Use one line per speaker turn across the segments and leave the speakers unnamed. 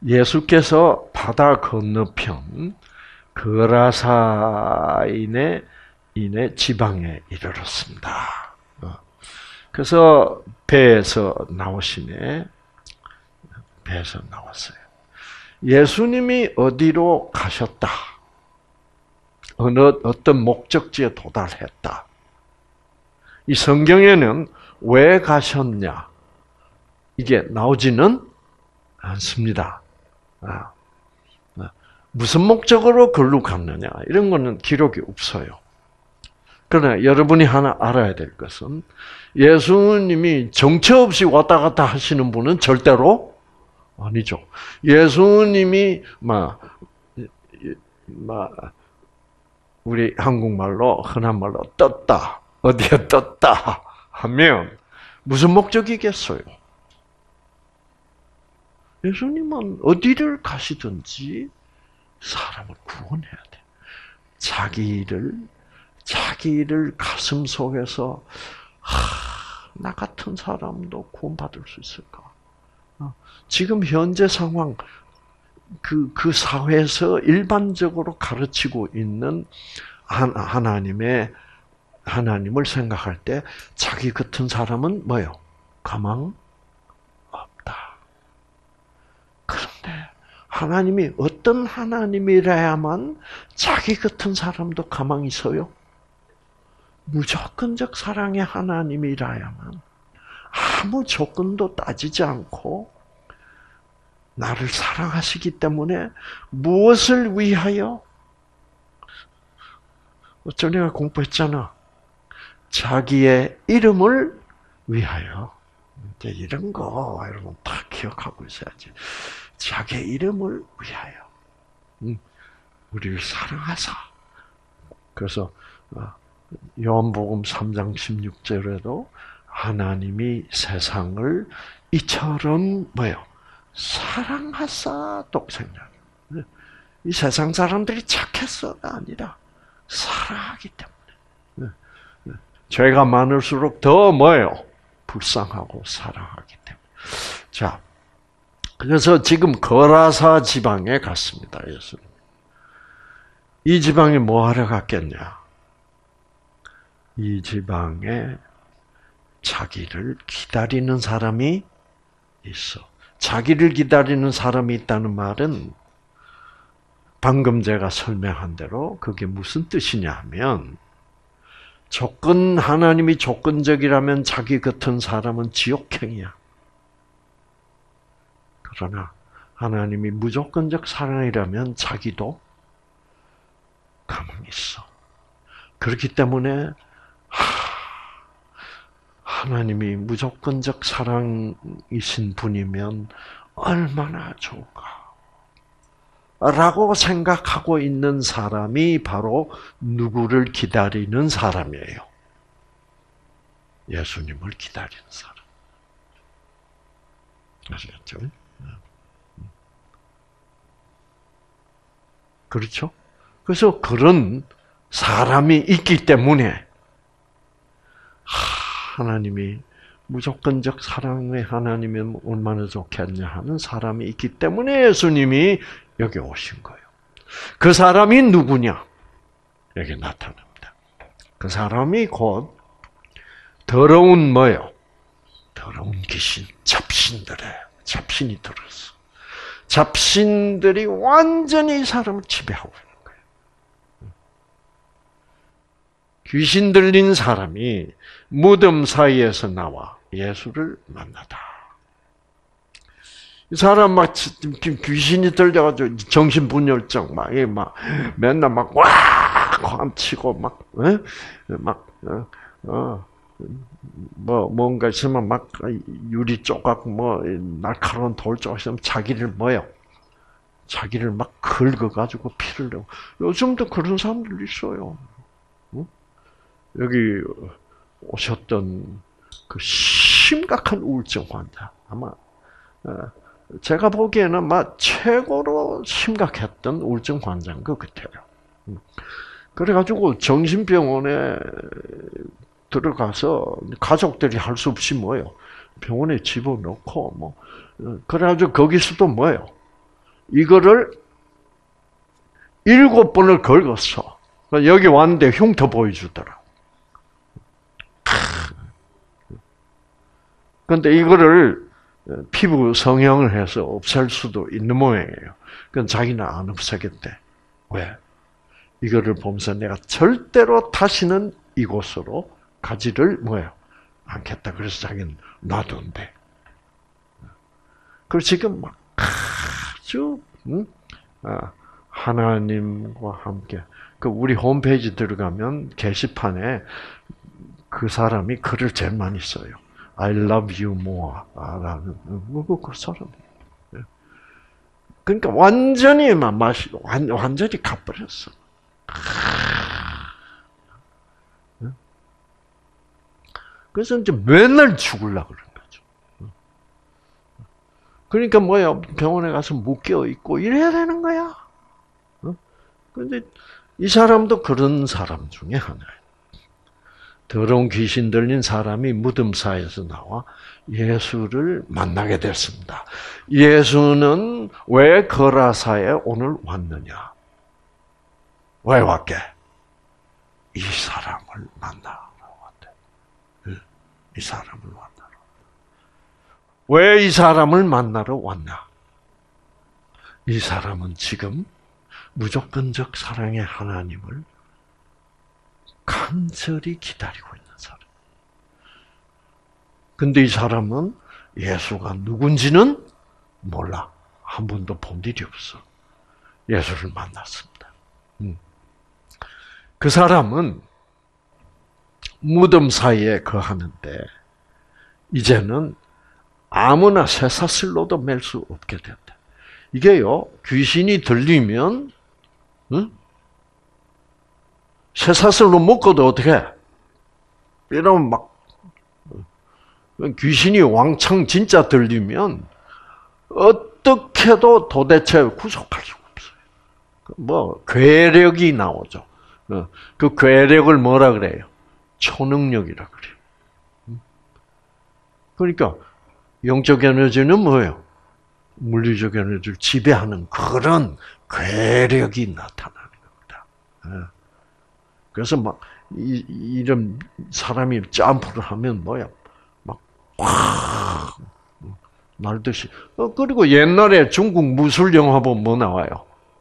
예수께서 바다 건너편 거라사인의 지방에 이르렀습니다. 그래서 배에서 나오시네. 배에서 나왔어요. 예수님이 어디로 가셨다. 어떤 목적지에 도달했다. 이 성경에는 왜 가셨냐. 이게 나오지는 않습니다. 무슨 목적으로 걸로 갔느냐. 이런 거는 기록이 없어요. 그러나 여러분이 하나 알아야 될 것은 예수님이 정처 없이 왔다 갔다 하시는 분은 절대로 아니죠. 예수님이 우리 한국말로 흔한 말로 떴다. 어디에 떴다 하면 무슨 목적이겠어요? 예수님은 어디를 가시든지 사람을 구원해야 돼. 자기를 가슴 속에서 나 같은 사람도 구원받을 수 있을까? 지금 현재 상황 그 사회에서 일반적으로 가르치고 있는 하나님을 생각할 때 자기 같은 사람은 뭐요? 가망 없다. 그런데 하나님이 어떤 하나님이라야만 자기 같은 사람도 가망이 있어요? 무조건적 사랑의 하나님이라야만 아무 조건도 따지지 않고 나를 사랑하시기 때문에 무엇을 위하여? 어쩌내가 공부했잖아. 자기의 이름을 위하여. 이제 이런 거 여러분 다 기억하고 있어야지. 자기의 이름을 위하여. 우리를 사랑하사. 그래서 요한복음 3장 16절에도 하나님이 세상을 이처럼 뭐요? 사랑하사 독생자를. 이 세상 사람들이 착해서가 아니라 사랑하기 때문에. 죄가 많을수록 더 뭐예요? 불쌍하고 사랑하기 때문에. 자, 그래서 지금 거라사 지방에 갔습니다. 예수님. 이 지방에 뭐 하러 갔겠냐? 이 지방에 자기를 기다리는 사람이 있어. 자기를 기다리는 사람이 있다는 말은 방금 제가 설명한 대로 그게 무슨 뜻이냐 하면 하나님이 조건적이라면 자기 같은 사람은 지옥행이야. 그러나 하나님이 무조건적 사랑이라면 자기도 가만히 있어. 그렇기 때문에 하나님이 무조건적 사랑이신 분이면 얼마나 좋을까? 라고 생각하고 있는 사람이 바로 누구를 기다리는 사람이에요? 예수님을 기다리는 사람. 아시겠죠? 그렇죠? 그래서 그런 사람이 있기 때문에 하나님이 무조건적 사랑의 하나님이면 얼마나 좋겠냐 하는 사람이 있기 때문에 예수님이 여기 오신 거예요. 그 사람이 누구냐? 여기 나타납니다. 그 사람이 곧 더러운 뭐요? 더러운 귀신, 잡신이 들었어. 잡신들이 완전히 이 사람을 지배하고 있는 거예요. 귀신 들린 사람이 무덤 사이에서 나와 예수를 만나다. 이 사람 막 귀신이 들려가지고 정신분열증 맨날 꽝치고 뭔가 있으면 막 유리 조각 날카로운 돌 조각 있으면 자기를 막 긁어가지고 피를 내고 요즘도 그런 사람들 있어요. 여기 오셨던 그 심각한 우울증 환자 아마 제가 보기에는 최고로 심각했던 우울증 환자인 것 같아요. 그래가지고 정신병원에 들어가서 가족들이 할 수 없이 병원에 집어넣고 그래가지고 거기서도 이거를 7번을 긁었어. 여기 왔는데 흉터 보여주더라. 그런데 이거를 피부 성형을 해서 없앨 수도 있는 모양이에요. 그건 자기는 안 없애겠대. 왜? 이거를 보면서 내가 절대로 다시는 이곳으로 가지를 않겠다. 그래서 자기는 놔둔대. 그리고 지금 막 아주 하나님과 함께 우리 홈페이지 들어가면 게시판에 그 사람이 글을 제일 많이 써요. I love you more. 라는 그 사람. 그러니까 완전히 완전히 가버렸어. 그래서 이제 맨날 죽으려고 그러는 거죠. 그러니까 병원에 가서 묶여 있고 이래야 되는 거야. 그런데 이 사람도 그런 사람 중에 하나예요. 더러운 귀신 들린 사람이 무덤 사이에서 나와 예수를 만나게 됐습니다. 예수는 왜 거라사에 오늘 왔느냐? 왜 왔게? 이 사람을 만나러 왔대. 이 사람을 만나러. 왜 이 사람을 만나러 왔냐? 이 사람은 지금 무조건적 사랑의 하나님을 간절히 기다리고 있는 사람. 근데 이 사람은 예수가 누군지는 몰라. 한 번도 본 일이 없어. 예수를 만났습니다. 그 사람은 무덤 사이에 거하는데 이제는 아무나 쇠사슬로도 맬 수 없게 됐다. 이게요, 귀신이 들리면 쇠사슬로 묶어도 어떻게 해? 이러면 막 귀신이 왕창 진짜 들리면 어떻게도 도대체 구속할 수가 없어요. 괴력이 나오죠. 그 괴력을 뭐라 그래요? 초능력이라 그래요. 그러니까 영적 에너지는 뭐예요? 물리적 에너지를 지배하는 그런 괴력이 나타나는 겁니다. 그래서 이런 사람이 점프를 하면 확 날듯이. 그리고 옛날에 중국 무술 영화 보면 뭐 나와요?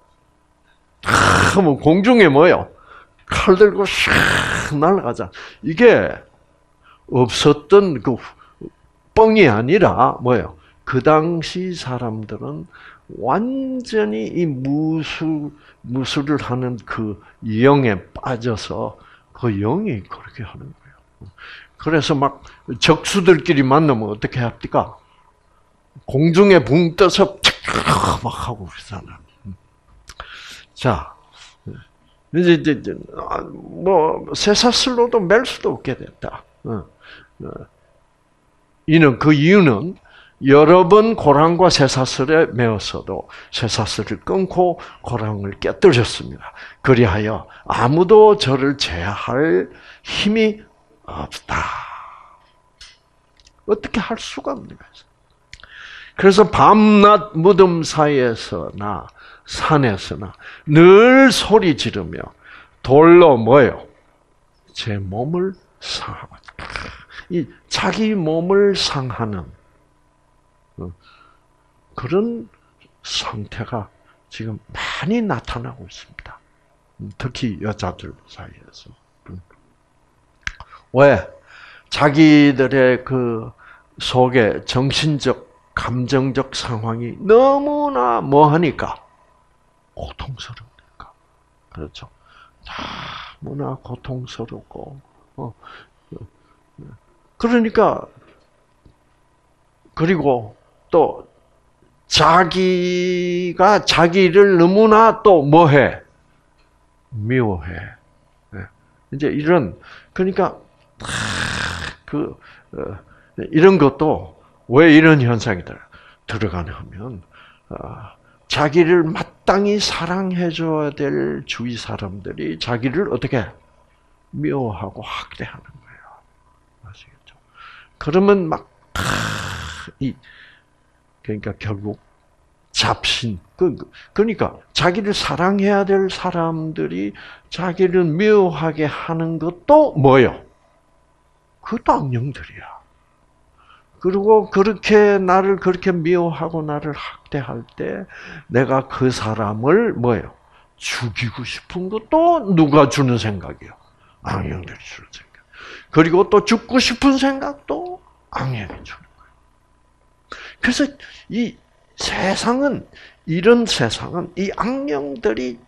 공중에 칼 들고 샥 날아가자. 이게 없었던 그 뻥이 아니라 그 당시 사람들은 완전히 이 무술을 하는 그 영에 빠져서 그 영이 그렇게 하는 거예요. 그래서 막 적수들끼리 만나면 어떻게 합니까? 공중에 붕 떠서 막 하고 그러잖아. 자, 이제 쇠사슬로도 맬 수도 없게 됐다. 그 이유는 여러 번 고랑과 쇠사슬에 매었어도 쇠사슬을 끊고 고랑을 깨뜨렸습니다. 그리하여 아무도 저를 제할 힘이 없다. 어떻게 할 수가 없는 거예요. 그래서 밤낮 무덤 사이에서나 산에서나 늘 소리 지르며 돌로 제 몸을 상하고 이 자기 몸을 상하는 그런 상태가 지금 많이 나타나고 있습니다. 특히 여자들 사이에서. 왜? 자기들의 그 속에 정신적, 감정적 상황이 너무나 뭐하니까? 고통스러우니까. 그렇죠. 너무나 고통스럽고, 그러니까, 그리고 또, 자기가 자기를 너무나 또 뭐해? 미워해. 이제 그러니까, 이런 것도 왜 이런 현상이 들어가냐 하면, 자기를 마땅히 사랑해줘야 될 주위 사람들이 자기를 어떻게 미워하고 학대하는 거예요. 아시겠죠? 그러면 그러니까 결국 잡신. 그러니까 자기를 사랑해야 될 사람들이 자기를 미워하게 하는 것도 뭐요? 그것도 악령들이야. 그리고 나를 그렇게 미워하고 나를 학대할 때 내가 그 사람을 뭐예요? 죽이고 싶은 것도 누가 주는 생각이요? 악령들이 주는 생각. 그리고 또 죽고 싶은 생각도 악령이 주는 거예요. 그래서 이 세상은, 이런 세상은 이 악령들이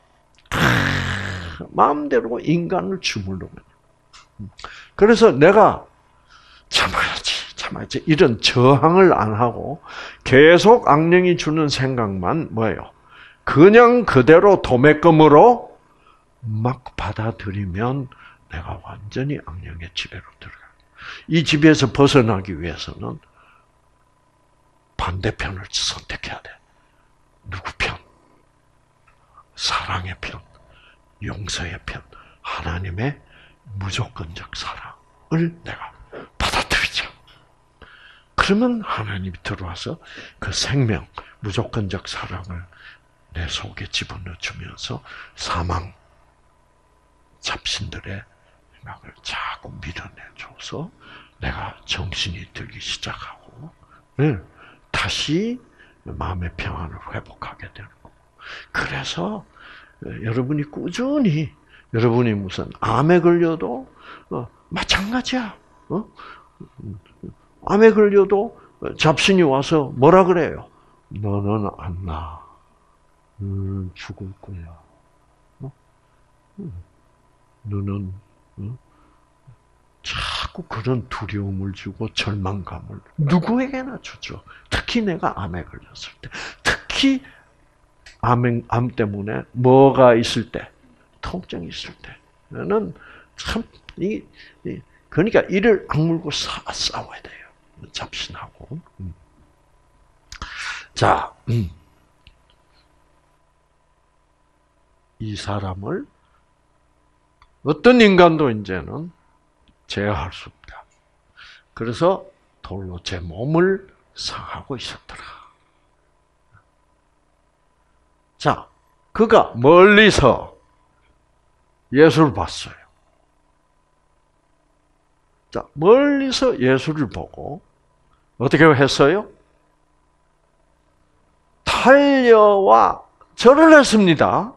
마음대로 인간을 주물르는 거예요. 그래서 내가 참아야지 이런 저항을 안 하고 계속 악령이 주는 생각만 뭐예요? 그냥 그대로 도매금으로 막 받아들이면 내가 완전히 악령의 지배로 들어가요. 이 지배에서 벗어나기 위해서는 반대편을 선택해야 돼. 누구 편? 사랑의 편, 용서의 편, 하나님의 무조건적 사랑을 내가 받아들이자. 그러면 하나님이 들어와서 그 생명, 무조건적 사랑을 내 속에 집어넣어주면서 사망, 잡신들의 생각을 자꾸 밀어내줘서 내가 정신이 들기 시작하고 다시 마음의 평안을 회복하게 되는 거고. 그래서 여러분이 꾸준히, 여러분이 무슨 암에 걸려도 마찬가지야. 암에 걸려도 잡신이 와서 뭐라 그래요? 너는 안 나. 죽을 거야. 너는 자꾸 그런 두려움을 주고 절망감을 누구에게나 주죠. 특히 내가 암에 걸렸을 때, 특히 암 때문에 뭐가 있을 때, 통증이 있을 때는 참 그러니까 이를 악물고 싸워야 돼요. 잡신하고. 자, 이 사람을 어떤 인간도 이제는 제어할 수 없다. 그래서 돌로 제 몸을 상하고 있었더라. 자, 그가 멀리서 예수를 봤어요. 자, 멀리서 예수를 보고 어떻게 했어요? 달려와 절을 했습니다.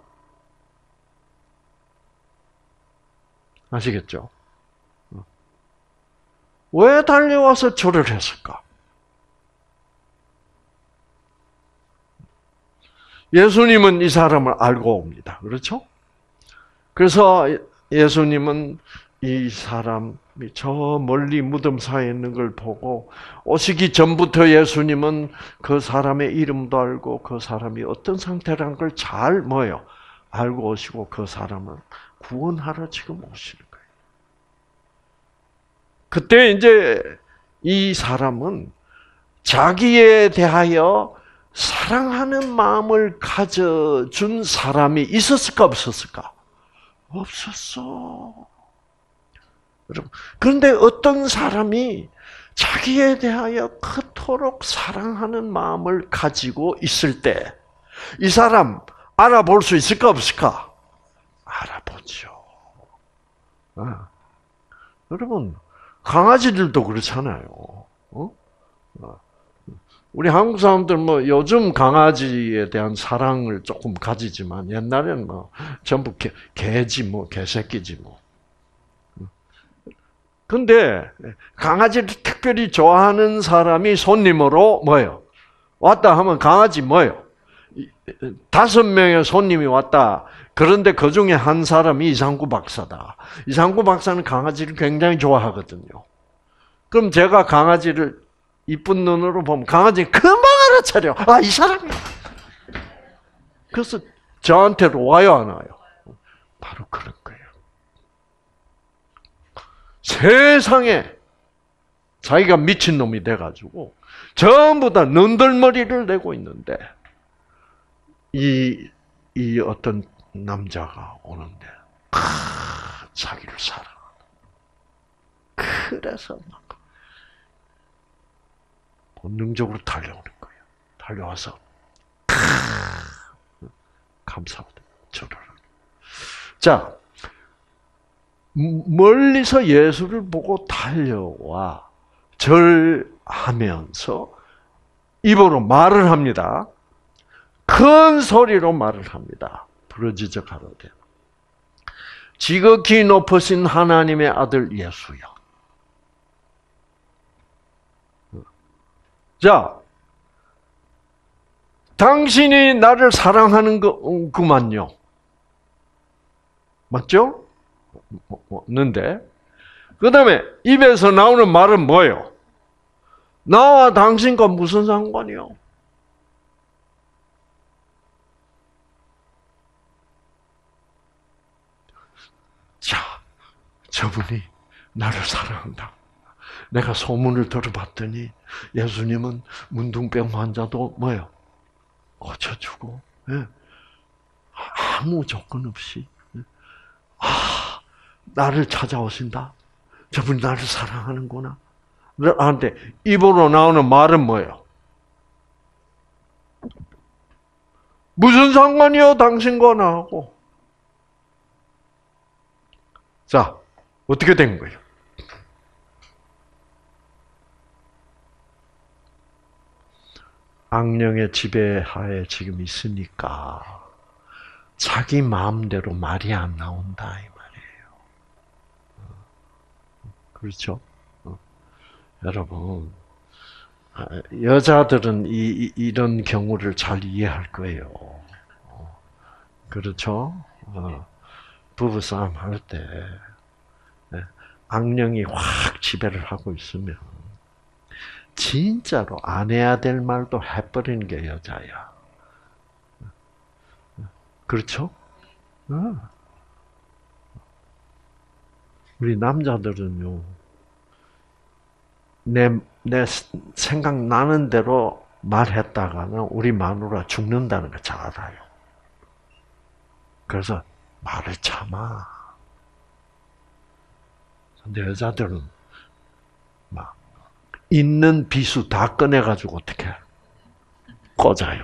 아시겠죠? 왜 달려와서 절을 했을까? 예수님은 이 사람을 알고 옵니다. 그렇죠? 그래서 예수님은 이 사람이 저 멀리 무덤 사이에 있는 걸 보고 오시기 전부터 예수님은 그 사람의 이름도 알고 그 사람이 어떤 상태라는 걸 잘 알고 오시고 그 사람을 구원하러 지금 오시는 거예요. 그때 이제 이 사람은 자기에 대하여 사랑하는 마음을 가져준 사람이 있었을까 없었을까? 없었어. 그런데 어떤 사람이 자기에 대하여 그토록 사랑하는 마음을 가지고 있을 때 이 사람 알아볼 수 있을까 없을까? 알아보죠. 여러분, 강아지들도 그렇잖아요. 우리 한국 사람들 요즘 강아지에 대한 사랑을 조금 가지지만 옛날에는 전부 개지 개새끼지 근데 강아지를 특별히 좋아하는 사람이 손님으로 왔다 하면 강아지 5명의 손님이 왔다. 그런데 그 중에 한 사람이 이상구 박사다. 이상구 박사는 강아지를 굉장히 좋아하거든요. 그럼 제가 강아지를 이쁜 눈으로 보면 강아지는 금방 알아차려. 이 사람이야. 그래서 저한테로 와요, 안 와요? 바로 그런 거예요. 세상에 자기가 미친놈이 돼가지고 전부 다 눈들머리를 내고 있는데 이 어떤 남자가 오는데 자기를 사랑한다. 그래서 막 본능적으로 달려오는 거예요. 달려와서 감사하다. 절을. 자, 멀리서 예수를 보고 달려와 절하면서 입으로 말을 합니다. 큰 소리로 말을 합니다. 부르짖어 가로되 지극히 높으신 하나님의 아들 예수여. 자, 당신이 나를 사랑하는 거구만요. 맞죠? 없는데. 그 다음에 입에서 나오는 말은 뭐예요? 나와 당신과 무슨 상관이요? 자, 저분이 나를 사랑한다. 내가 소문을 들어봤더니 예수님은 문둥병 환자도 뭐예요? 고쳐주고, 예. 아무 조건 없이, 나를 찾아오신다. 저분이 나를 사랑하는구나. 그런데 입으로 나오는 말은 뭐예요? 무슨 상관이요, 당신과 나하고? 자, 어떻게 된 거예요? 악령의 지배하에 지금 있으니까 자기 마음대로 말이 안 나온다 이 말이에요. 그렇죠? 여러분, 여자들은 이런 경우를 잘 이해할 거예요. 그렇죠? 부부싸움 할 때 악령이 확 지배를 하고 있으면 진짜로 안 해야 될 말도 해버리는 게 여자야. 그렇죠? 우리 남자들은요, 내 생각나는 대로 말했다가는 우리 마누라 죽는다는 거 잘 알아요. 그래서 말을 참아. 근데 여자들은 막 있는 비수 다 꺼내가지고 어떻게 꽂아요.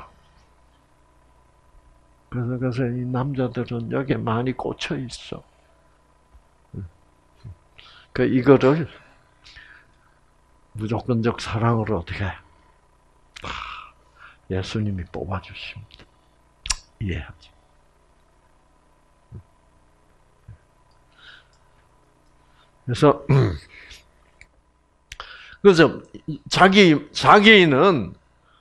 그래서 이 남자들은 여기에 많이 꽂혀 있어. 이거를 무조건적 사랑으로 어떻게 예수님이 뽑아주십니다. 이해하지. 그래서 자기는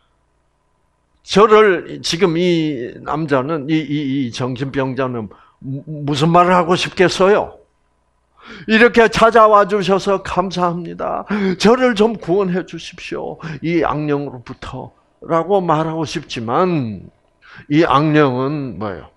저를 지금 이 남자는 이 정신병자는 무슨 말을 하고 싶겠어요? 이렇게 찾아와 주셔서 감사합니다. 저를 좀 구원해 주십시오. 이 악령으로부터라고 말하고 싶지만 이 악령은 뭐예요?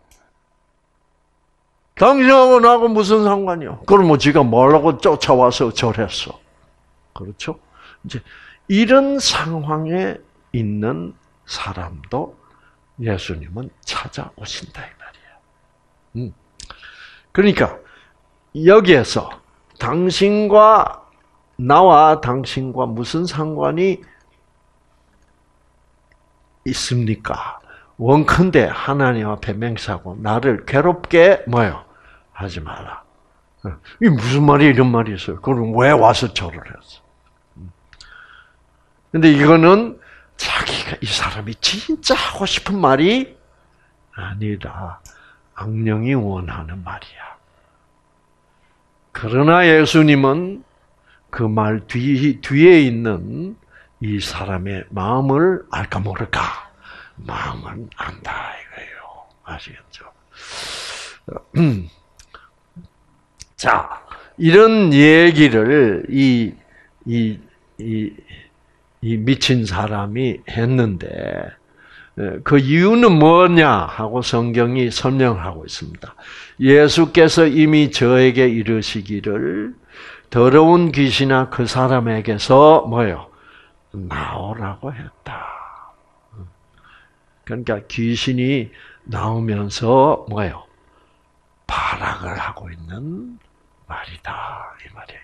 당신하고 나하고 무슨 상관이요? 그럼 뭐 지가 뭐라고 쫓아와서 절했어? 그렇죠? 이제 이런 상황에 있는 사람도 예수님은 찾아오신다 이 말이에요. 그러니까 여기에서 당신과 나와 당신과 무슨 상관이 있습니까? 원컨대 하나님 앞에 맹세하고 나를 괴롭게 뭐요? 하지 마라. 이게 무슨 말이 이런 말이 있어요? 그럼 왜 와서 절을 했어? 근데 이거는 자기가 이 사람이 진짜 하고 싶은 말이 아니라 악령이 원하는 말이야. 그러나 예수님은 그 말 뒤에 있는 이 사람의 마음을 알까 모를까? 마음은 안다 이거예요. 아시겠죠? 자, 이런 얘기를 이 미친 사람이 했는데 그 이유는 뭐냐 하고 성경이 설명하고 있습니다. 예수께서 이미 저에게 이르시기를 더러운 귀신아 그 사람에게서 뭐요? 나오라고 했다. 그러니까 귀신이 나오면서 뭐요? 발악을 하고 있는 말이다 이 말이에요.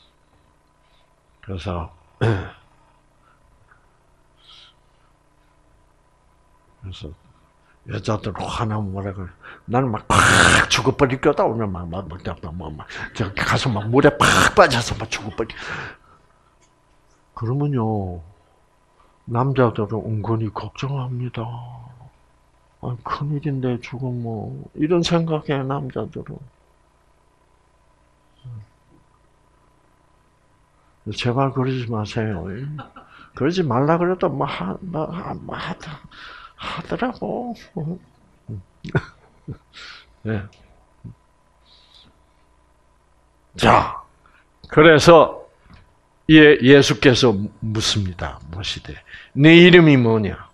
그래서 그래서 여자들 화나면 뭐라 그래. 나는 막 팍 죽어버릴 거다. 오늘 저 가서 막 물에 팍 빠져서 막 죽어버리. 그러면요, 남자들은 은근히 걱정합니다. 아, 큰일인데 죽으면 뭐 이런 생각해 남자들은. 제발 그러지 마세요. 그러지 말라 그래도 하더라고. 네. 자, 그래서 예수께서 묻습니다. 무엇이되 내 이름이 뭐냐?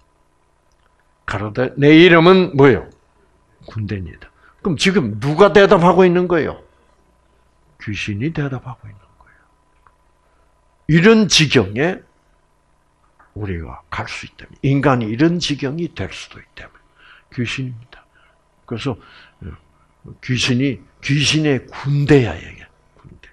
가로되 내 이름은 뭐예요? 군대니다. 그럼 지금 누가 대답하고 있는 거예요? 귀신이 대답하고 있는 거예요. 이런 지경에 우리가 갈 수 있다면, 인간이 이런 지경이 될 수도 있다면 귀신입니다. 그래서 귀신의 군대야 이게. 군대.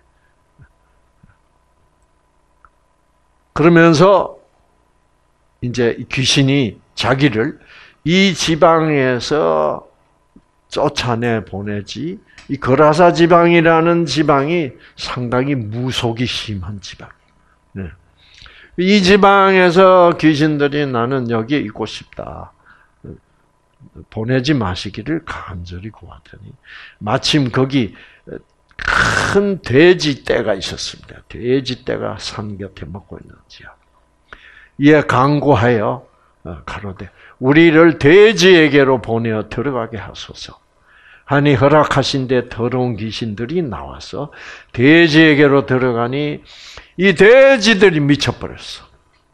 그러면서 이제 귀신이 자기를 이 지방에서 쫓아내 보내지. 이 거라사 지방이라는 지방이 상당히 무속이 심한 지방. 네. 이 지방에서 귀신들이 나는 여기에 있고 싶다. 보내지 마시기를 간절히 구하더니 마침 거기 큰 돼지 떼가 있었습니다. 돼지 떼가 산 곁에 먹고 있는 지역. 이에 간구하여 가로되 우리를 돼지에게로 보내어 들어가게 하소서. 하니 허락하신 데 더러운 귀신들이 나와서 돼지에게로 들어가니 이 돼지들이 미쳐버렸어.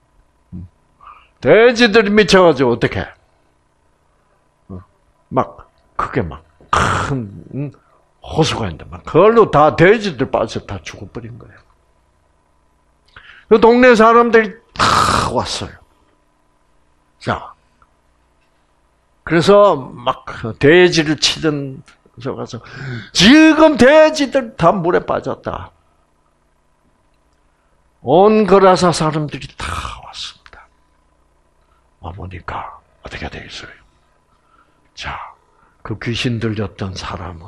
돼지들이 미쳐가지고 어떻게? 막 그게 막 큰 호수가 있는데 막 그걸로 다 돼지들 빠져 다 죽어버린 거예요. 그 동네 사람들이 다 왔어요. 자, 그래서 막 돼지를 치던 저 가서 지금 돼지들 다 물에 빠졌다. 온 거라사 사람들이 다 왔습니다. 와보니까 어떻게 되겠어요? 자, 그 귀신 들렸던 사람은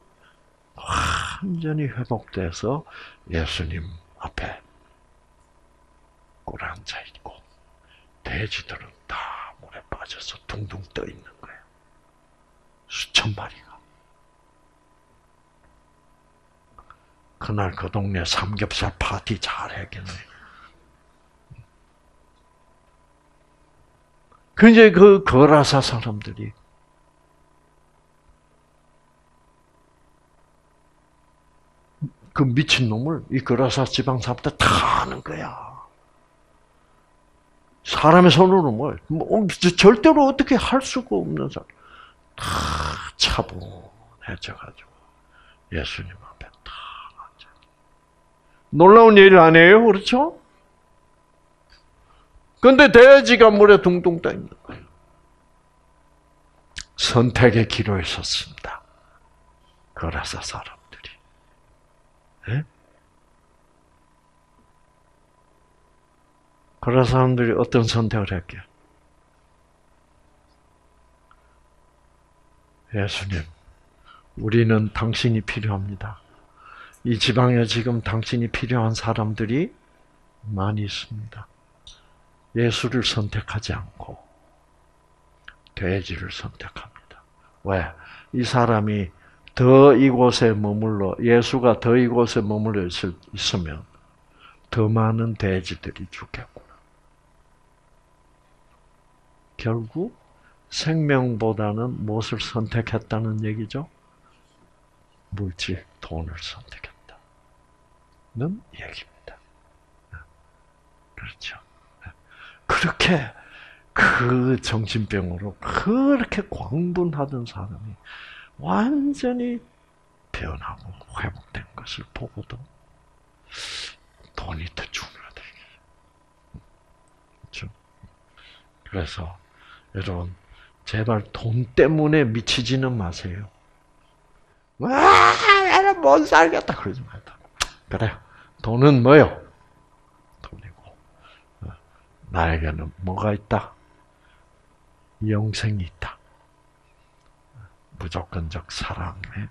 완전히 회복돼서 예수님 앞에 꿇어앉아 있고 돼지들은 다 물에 빠져서 둥둥 떠 있는 거예요. 수천 마리가. 그날 그 동네 삼겹살 파티 잘 했겠네. 근데 그 거라사 사람들이 그 미친놈을 이 거라사 지방 사람들 다 아는 거야. 사람의 손으로는 뭐 절대로 어떻게 할 수가 없는 사람. 다 차분해져가지고 예수님 앞에 다 앉아. 놀라운 일 아니에요, 그렇죠? 근데 돼지가 물에 둥둥 떠 있는 거예요. 선택의 기로에 섰습니다. 거라사 사람들이. 네? 거라사 사람들이 어떤 선택을 했게? 예수님, 우리는 당신이 필요합니다. 이 지방에 지금 당신이 필요한 사람들이 많이 있습니다. 예수를 선택하지 않고 돼지를 선택합니다. 왜? 이 사람이 더 이곳에 머물러, 예수가 더 이곳에 머물러 있으면 더 많은 돼지들이 죽겠구나. 결국 생명보다는 무엇을 선택했다는 얘기죠? 물질, 돈을 선택했다는 얘기입니다. 그렇죠. 그렇게 그 정신병으로 그렇게 광분하던 사람이 완전히 변하고 회복된 것을 보고도 돈이 더 중요하다. 그렇죠? 그래서 여러분 제발 돈 때문에 미치지는 마세요. 와, 나는 못 살겠다 그러지 말다. 그래, 돈은 뭐요? 돈이고 나에게는 뭐가 있다? 영생이 있다. 무조건적 사랑에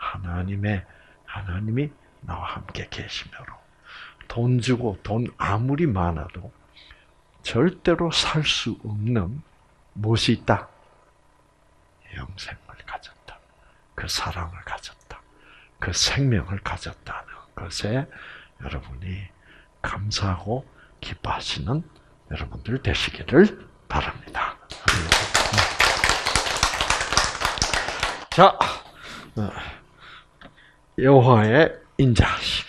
하나님이 나와 함께 계시므로 돈 주고 돈 아무리 많아도 절대로 살 수 없는 무엇이 있다? 영생을 가졌다. 그 사랑을 가졌다. 그 생명을 가졌다는 것에 여러분이 감사하고 기뻐하시는 여러분들 되시기를 바랍니다. 자, 여호와의 인자하심.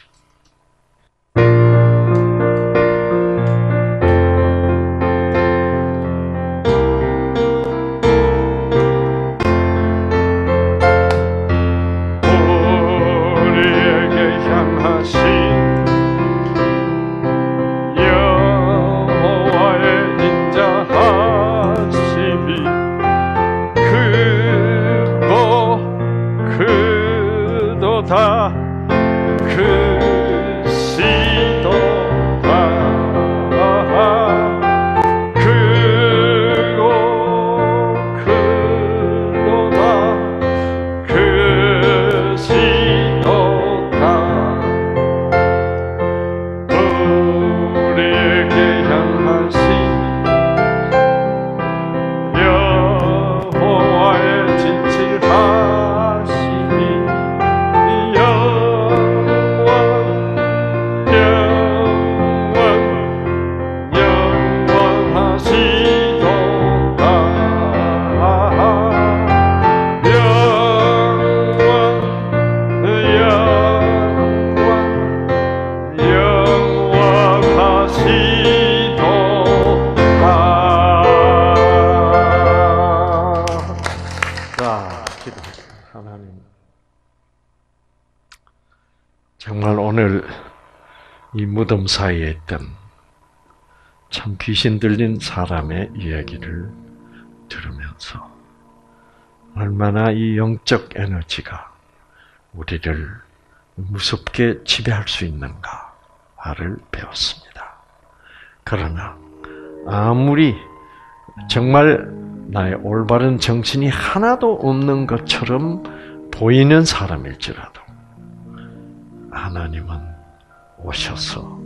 정말 오늘 이 무덤 사이에 있던 참 귀신 들린 사람의 이야기를 들으면서 얼마나 이 영적 에너지가 우리를 무섭게 지배할 수 있는가를 배웠습니다. 그러나 아무리 정말 나의 올바른 정신이 하나도 없는 것처럼 보이는 사람일지라도 하나님은 오셔서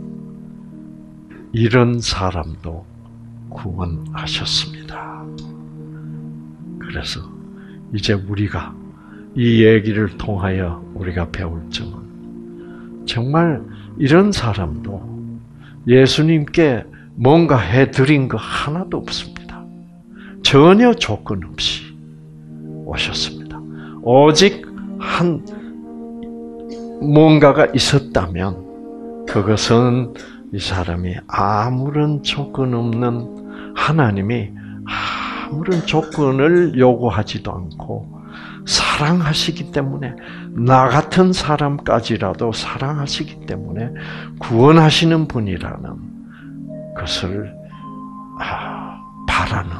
이런 사람도 구원하셨습니다. 그래서 이제 우리가 이 얘기를 통하여 우리가 배울 점은 정말 이런 사람도 예수님께 뭔가 해드린 거 하나도 없습니다. 전혀 조건 없이 오셨습니다. 오직 한 뭔가가 있었다면 그것은 이 사람이 아무런 조건 없는 하나님이 아무런 조건을 요구하지도 않고 사랑하시기 때문에 나 같은 사람까지라도 사랑하시기 때문에 구원하시는 분이라는 것을 바라는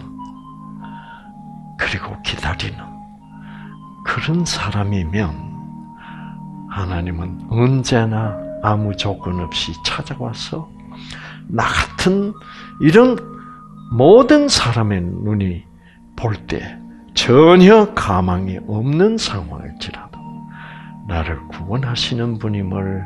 그리고 기다리는 그런 사람이면 하나님은 언제나 아무 조건 없이 찾아와서 나 같은 이런 모든 사람의 눈이 볼 때 전혀 가망이 없는 상황일지라도 나를 구원하시는 분임을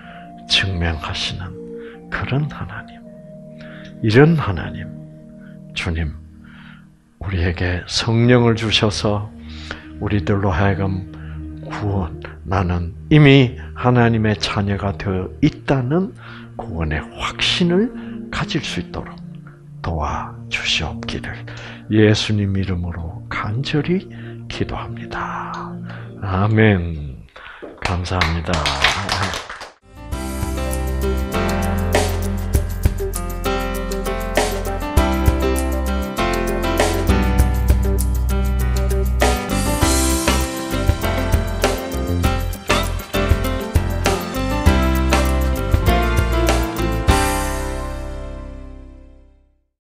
증명하시는 그런 하나님. 이런 하나님, 주님, 우리에게 성령을 주셔서 우리들로 하여금 나는 이미 하나님의 자녀가 되어 있다는 구원의 확신을 가질 수 있도록 도와주시옵기를 예수님 이름으로 간절히 기도합니다. 아멘. 감사합니다.